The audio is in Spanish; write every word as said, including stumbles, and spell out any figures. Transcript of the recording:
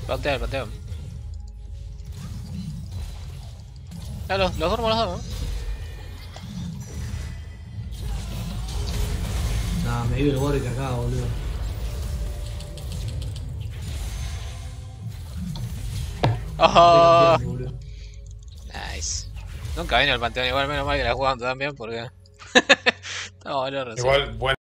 Pantea, pantea. Ya, los, los duermo los dos, ¿no? Nah, me dio el Warwick acá, boludo. Oh, Bien, boludo. nice. Nunca vino el panteón igual, menos mal que la jugaban también porque... Estaba valor, Igual, bueno.